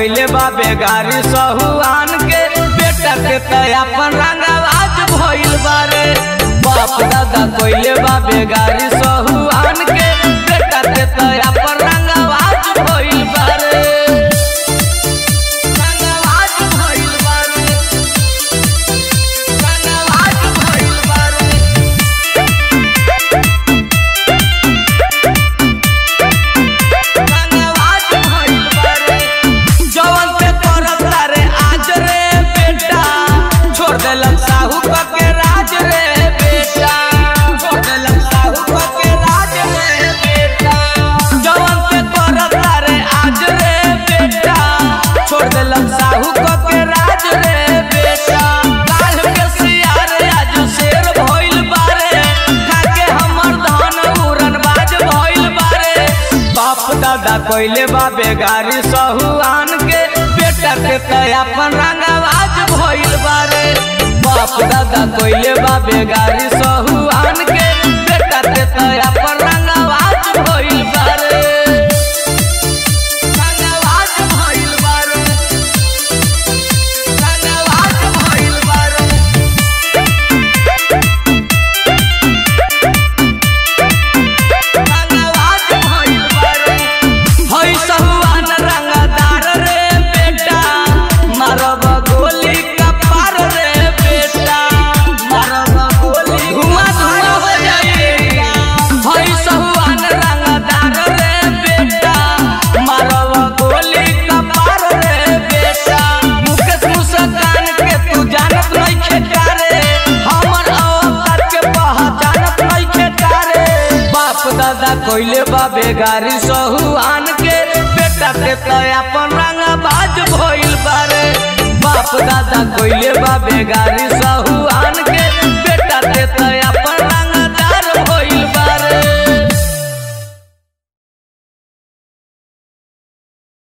कोइले बाबे गारी सहुआन के बेटा के अपन रंगवाज भइल बारे। बाप दादा कोइले बाबे गारी सहुआन के बेटा के अपन रंगवाज भइल बारे। रंगवाज भइल बारे, रंगवाज भइल बारे। रंगवाज भइल बारे। जवन पे करत रे आज रे बेटा, छोड़ देलक साहू के राज रे बेटा, छोड़ देलक साहू के राज रे बेटा। जवन पे करत रे आज रे बेटा, छोड़ देलक साहू के राज रे बेटा। काल के सियार आज शेर भइल बारे, खाके हमर धन उड़न बाज भइल बारे। बाप दादा कोइले बाबे गारी सहुआन के बेटा के अपन रंगवाज भइल बारे। बाप दादा कोइले बाबे गारी सहुआन के बेटा के अपन रंगवाज भइल बारे। रंगवाज भइल बारे, रंगवाज भइल बारे। रंगवाज भइल बारे। हई सहुआन रंगदार रे बेटा, मारब गोली कपार रे बेटा, मारब गोली धुआं धुआं हो जाएगा। हई सहुआन रंगदार रे बेटा, मारब गोली कपार रे बेटा। मुकेश मुस्कान के तू जानत नहीं खेता रे, हमर औकात के पहचानत नहीं खेता रे। बाप दादा कोइले बाबे गारी सहुआन के बेटा के अपन रंगबाज भइल बारे। बाप दादा कोइले बाबे गारी सहुआन के बेटा के